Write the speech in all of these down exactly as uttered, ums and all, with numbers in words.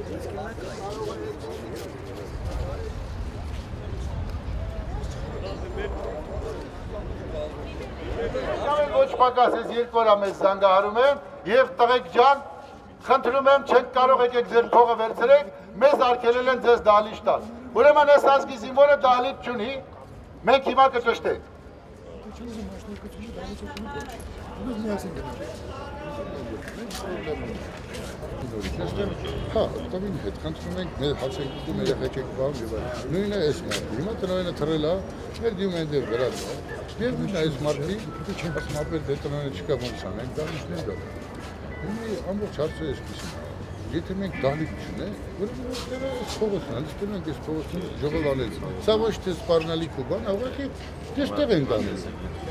Ոչ պակաս ես երկու օր մեզ զանգահարում եմ եւ տղեկ ջան խնդրում եմ չենք կարող եկեք ձեր փողը վերցրեք մեզ արգելել են ձեզ դահլիճ տալ ուրեմն այս ազգի զինվորը դահլիճ չունի մենք հիմա կճշտենք Հա, տավին հետ խնդրում ենք մեր հացենք ուտում երեխեքեք բան եւ այլն։ Նույնը էս մարդը։ Հիմա տնօրենը թռել է, մեր դիում են դեր գրած։ Եվ նույնը այս մարդի չեմ ասում ապեր դե տնօրենը չկա ոնց անենք, դահլիճներ դա։ Հիմա ամբողջ հարցը էսպիսին է։ Եթե մենք դահլիճ չունենք, ուրեմն այս փողոցն է, դեռ մենք այս փողոցին ժողովանեց։ Սա ոչ թե սպառնալիք ու բան, ուղղակի դեստեղ են տանել։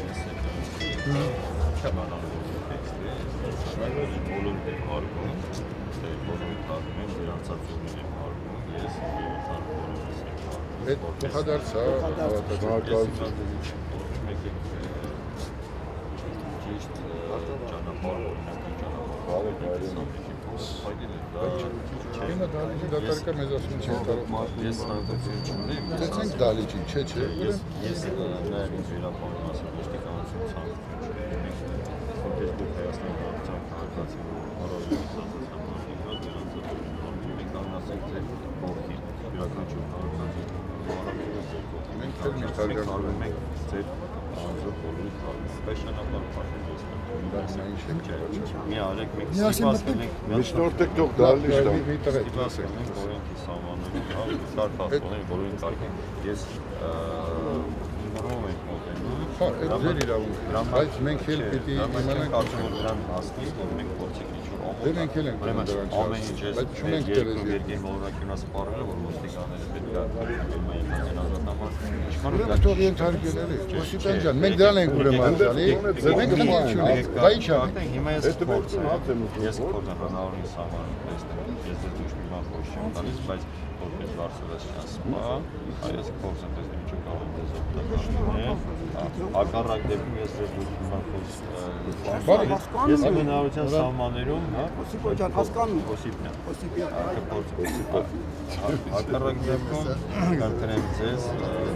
Այդ փոխադարձ է հավատացիություն։ Ճիշտ ճանապարհ օրինակ Հիմա դահլիճի դատարակը մեզ ասում չեն կարող Ես հանգություն չունեմ Դեցենք դահլիճին, չէ, չէ Ես նաև ինձ վերապանում ասեմ ոստիկանություն ցանկություն չունեմ Մենք դեպի Հայաստանի քաղաքացիական քաղաքացի առօրյա մենք անասենք ձեր կողքին յուրաքանչյուր քաղաքացի Մենք էլ մի թարգմանում ենք ձեր անձը բոլորի սպեշալական պարտեզ Մի արեք, մենք ստիպասել ենք Միջնորդեք թող դահլիճ տան Ստիպասել ենք օրենքի սահմաններում Կարգ հասկոնել, բոլորին կարգ ենք Ես նորում ենք մոտենում Հա, այդ ձեր իրավունք Բայց մենք էլ պիտի իմանանք կարծում որ դրան հասնի մենք փորձենք ինչ-որ Դե մենք էլ ենք դրան չասում Բայց չունենք տերեզ երկին բոլորակյունա սպառելը, որ ոստիկանները պետք է Ուրեմն թող ենթարկել էլի, ոստիկան ջան, մենք դրան ենք ուրեմն ասալի, մենք քննիչ չունենք, բայ չանենք Հիմա ես փորձեմ, ես փորձեմ հնարավորին սահմանում տեսնեմ, ես ձեզ ոչ մի բան խոս չեմ տալիս, բայց որպես վարսովես չասում, ես փորձեմ տեսնեմ ինչ կարող եմ ձեզ օգտագործել, հակառակ դեպքում ես ձեզ ոչ մի բան խոս չեմ Ես իմ հնարավորության սահմաններում, Օսիպոն ջան, հասկանում Օսիպյան, Օսիպյան, հակառակ դեպքում կընտրեմ ձեզ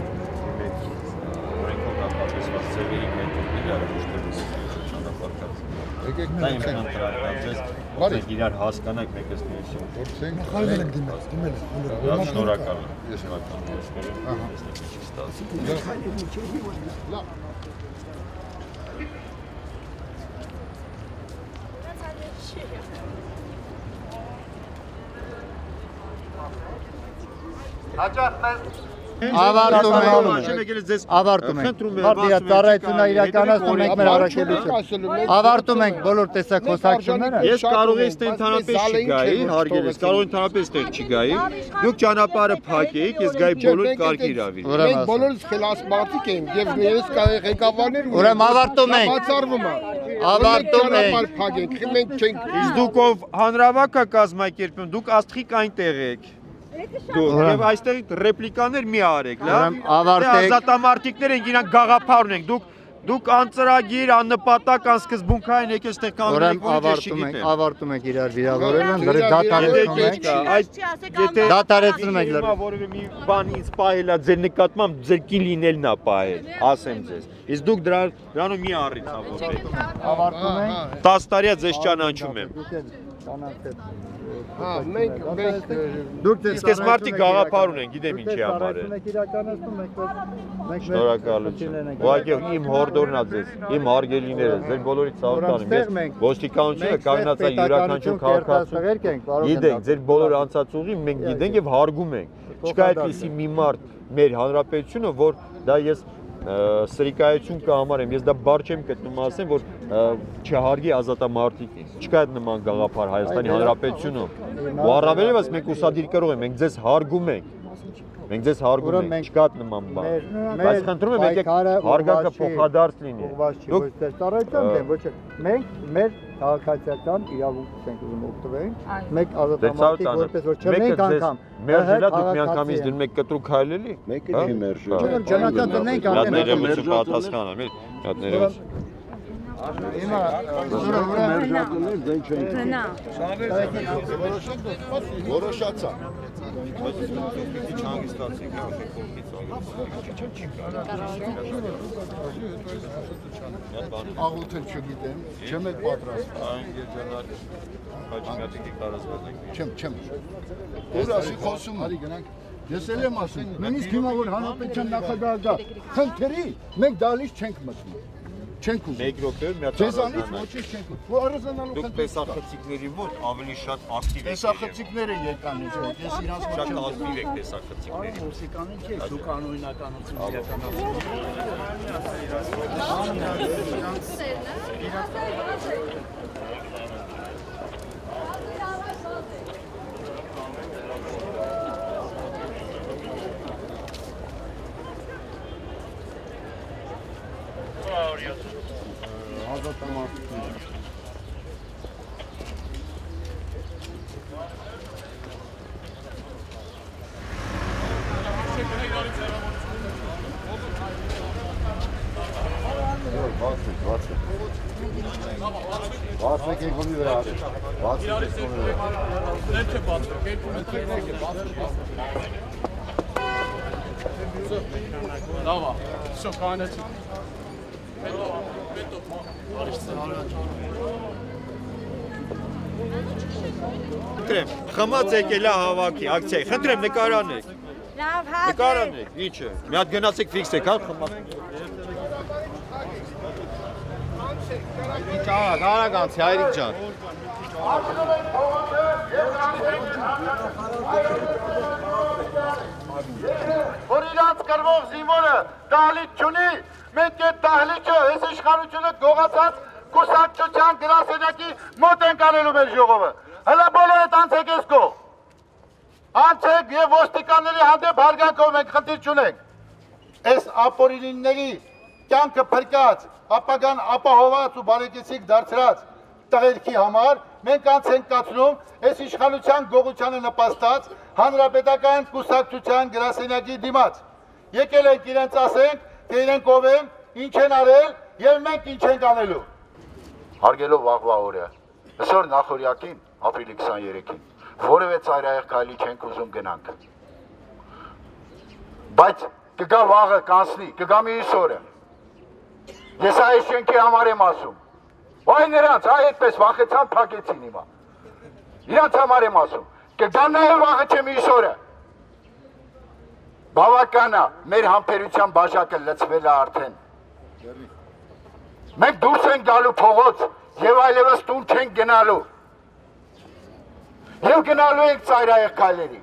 օրենքով կապակցված ձևերի մեթոդներ արժեշտելու ճանապարհած Եկեք Դա իմ ընտրակացես, ոսեք իրար հասկանանք մեկս միություն Փորձենք Խալվել եք դիմել, դիմել եք Լավ շնորհակալ եմ Ես շնորհակալ եմ Տեսնեք ինչ ստացվում Լավ Հաճախ մեզ Ավարտում ենք, ավարտում ենք, արդիա ծառայությունն իրականացնում ենք մեր առաքելությունը, ավարտում ենք բոլոր տեսակ խոսակցությունները Ես կարող եմ ընդհանրապես չգայի, հարգել ես, կարող եմ ընդհանրապես տեղ չգայի, դուք ճանապարհը փակեիք, ես գայի բոլոր կարգի իրավի Մենք բոլորս խելաս մարդիկ ենք եւ ես ղեկավարներ Ուրեմն ավարտում ենք, բացառվում է ավարտում ենք փակենք, մենք չենք Իսկ դուք ով հանրավակա կազմակերպում, դուք աստղիկ այնտեղ եք Դուք եւ այստեղ ռեպլիկաներ մի արեք, լավ։ Ազատամարտիկներ են, իրանք գաղափար ունենք։ Դուք դուք անծրագիր, աննպատակ, անսկզբունքային եք այստեղ կանգնել եք, որ ես չգիտեմ։ Ավարտում ենք իրար վիրավորելը, դրի դատարեցնում ենք։ Այդ եթե դատարեցնում ենք լավ, որևէ մի բան ինձ պահելա ձեր նկատմամբ, ձեր կին լինելն է պահել, ասեմ ձեզ։ Իսկ դուք դրանով մի առիթ ցավոտ։ Ավարտում ենք։ դաս տարիա ձեզ ճանաչում եմ։ Հա, մենք մենք Դուք Իսկ այս մարդիկ գաղափար ունեն, գիտեմ ինչի համար է։ Շնորհակալություն։ Ուղղակի իմ հորդորն է ձեզ, իմ հարգելիները, ձեր բոլորի ցավտանում։ Ես ոստիկանությունը կանգնած է յուրաքանչյուր քաղաքացու։ Գիտենք, ձեր բոլոր անցած ուղին մենք գիտենք եւ հարգում ենք։ Չկա այդպիսի մի մարդ մեր հանրապետությունը, որ դա ես սրիկայություն կհամարեմ, ես դա բար չեմ գտնում ասեմ, որ չհարգի ազատամարտիկին։ Չկա այդ նման գաղափար Հայաստանի Հանրապետությունում։ Ու առավել ևս մենք ուսադիր կրող ենք, մենք ձեզ հարգում ենք։ Մենք ձեզ հարգում ենք, չկա այդ նման բան։ Բայց խնդրում եմ եկեք հարգանքը փոխադարձ լինի։ Դուք ծառայության դեմ ոչ մենք մեր քաղաքացիական իրավունքից ենք ուզում օգտվենք։ Մեկ ազատամարտիկ որպես որ չենք անգամ մերժելա դուք միանգամից դնում եք կտրուկ քայլելի։ մեկը չի մերժել։ Ճանաչած տնենք Հատները միշտ պատասխանում եմ, հատները։ Հիմա զուրը ուրա Տնա։ Որոշացա։ Աղութեն չգիտեմ, չեմ էլ պատրաստ։ Չեմ, չեմ։ Ուր ասի խոսում։ Արի գնանք։ Ես էլ եմ ասում, նույնիսկ հիմա որ հանրապետության նախագահը գա, խնդրի, մենք դալիս չենք մտնում։ Չենք ուզում։ Մեկ րոպե մի հատ Ձեզանից ոչինչ չենք ուզում։ Որ առանձնանալու Դուք տեսախցիկների մոտ ավելի շատ ակտիվ եք։ տեսախցիկները եկան ինձ մոտ, ես իրանց մոտ Շատ չեմ ակտիվ եք տեսախցիկների մոտ։ Մուսիկանին չէ, դուք անօրինականություն իրականացնում։ Բացեք եկոմի վրա արեք, բացեք եկոմի վրա։ Ներք է բացեք, եկոմի Լավ, շո կանեցի։ Խնդրեմ, խմած եկել է հավաքի, ակցիայի, խնդրեմ նկարանեք։ Լավ, հա։ Նկարանեք, ինչը։ Մի հատ գնացեք ֆիքսեք, հա, խմած։ Ճարա, կարագանցի, հայրիկ ջան։ Որ իրանց կրվող զինվորը դահլիճ չունի, մենք այդ դահլիճը, այս իշխանությունը գողացած կուսակցության գրասենյակի մոտ ենք անելու մեր ժողովը։ Հələ բոլորդ անցեք ես կողմ։ Անցեք և ոստիկանների հանդեպ հարգանքով մենք խնդիր չունենք։ Այս ապօրինիների կյանքը փրկած, ապագան ապահոված ու բարեկեցիկ դարձրած տղերքի համար մենք անց ենք կացնում այս իշխանության գողությանը նպաստած հանրապետական կուսակցության գրասենյակի դիմաց։ Եկել ենք իրենց ասենք, թե իրենք ով են, ինչ են արել և մենք ինչ ենք անելու։ Հարգելով վաղվա օրը, այսօր նախօրյակին, ապրիլի քսաներեքին, որևէ ծայրահեղ քայլի չենք ուզում գնանք։ Բայց կգա վաղը կանցնի, կգա մյուս օրը։ Ես այս շենքի համար եմ ասում։ Վայ նրանց, այ այդպես վախեցան փակեցին հիմա։ Իրանց համար եմ ասում։ Կգա նաև վաղը չէ մյուս օրը։ Բավական է, մեր համբերության բաժակը լցվել է արդեն։ Մենք դուրս ենք գալու փողոց եւ այլևս տուն չենք գնալու։ Եվ գնալու ենք ծայրահեղ քայլերի։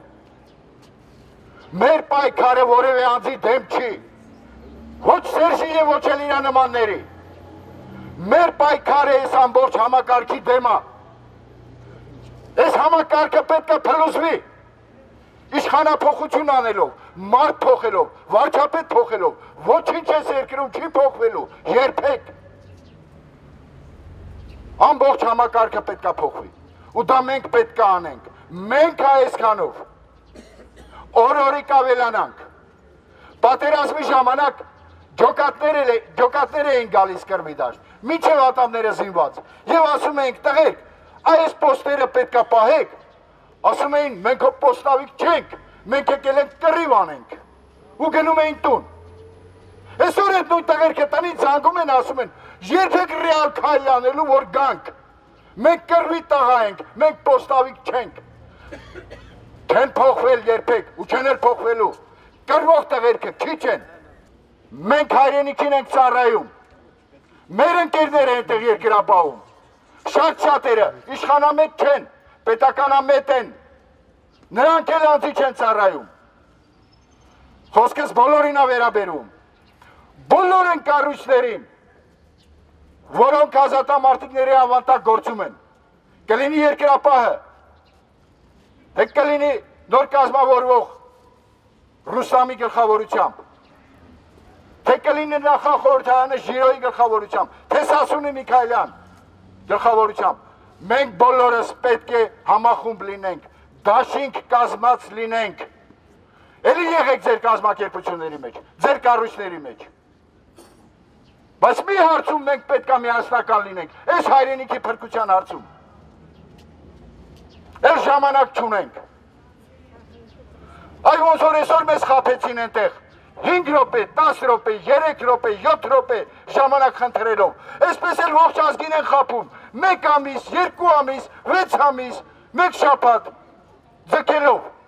Մեր պայքարը որևէ անձի դեմ չի։ Ոչ Սերժի եւ ոչ էլ իր նմանների։ Մեր պայքարը այս ամբողջ համակարգի դեմ է։ Այս համակարգը պետք է փլուզվի։ Իշխանափոխություն անելով, մարդ փոխելով, վարչապետ փոխելով, ոչինչ այս երկրում չի փոխվելու, երբեք։ Ամբողջ համակարգը պետք է փոխվի։ Ու դա մենք պետք է անենք։ Մենք այսքանով օր-օրի կավելանանք։ Պատերազմի ժամանակ ջոկատներ էին գալիս կրվի դաշտ, միջև ատամները զինված, և ասում էինք տղերք, այս պոստերը պետք է պահեք, ասում էին մենք պոստավիկ չենք, մենք եկել ենք կռիվ անենք, ու գնում էին տուն։ Այսօր այդ նույն տղերքը տնից զանգում են, ասում են, երբեք ռեալ քայլ անելու, որ գանք, մենք կռվի տղա ենք, մենք պոստավիկ չենք, չեն փոխվել երբեք, ու չեն էլ փոխվելու, կռվող տղերքը քիչ են, մենք հայրենիքին ենք ծառայում, մեր ընկերները այնտեղ երկրապահում, շատ շատերը իշխանամետ չեն, պետականամետ են, նրանք էլ անձի չեն ծառայում, խոսքս բոլորին է վերաբերում, բոլոր են կառույցներին, որոնք ազատամարտիկների ավանդակ գործում են, կլինի երկրապահը, թե կլինի նոր կազմավորվող Ռուստամի գլխավորությամբ, թե կլինի նախախորհրդարանը Ժիրոյի գլխավորությամբ, թե Սասունի Միքայելյան գլխավորությամբ, մենք բոլորս պետք է համախումբ լինենք, դաշինք կազմած լինենք, էլի եղեք ձեր կազմակերպությունների մեջ, ձեր կառույցների մեջ, Բայց մի հարցում մենք պետք է միասնական լինենք, այս հայրենիքի փրկության հարցում։ Այս ժամանակ չունենք։ Այ ոնց որ այսօր մեզ խաբեցին այնտեղ հինգ րոպե, տասը րոպե, երեք րոպե, յոթ րոպե ժամանակ խնդրելով։ Այսպես էլ ողջ ազգին են խաբում։ Մեկ ամիս, երկու ամիս, վեց ամիս, մեկ շաբաթ ձգելով։